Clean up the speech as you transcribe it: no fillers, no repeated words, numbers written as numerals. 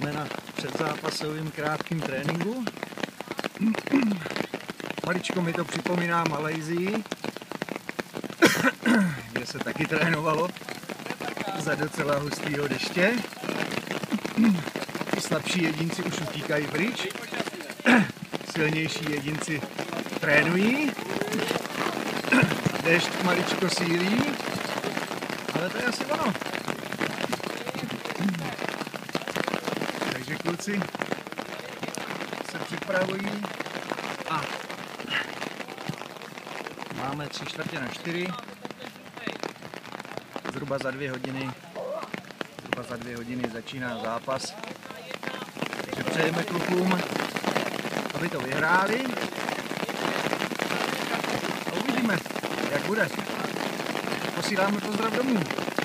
Jsme na předzápasovém krátkém tréninku. Maličko mi to připomíná Malajsii, kde se taky trénovalo za docela hustého deště. Slabší jedinci už utíkají pryč, silnější jedinci trénují. Déšť maličko sílí, ale to je asi ono. Takže kluci se připravují a máme 3/4 na 4. Zhruba za 2 hodiny začíná zápas. Takže přejeme klukům, aby to vyhráli. A uvidíme, jak bude. Posíláme pozdrav domů.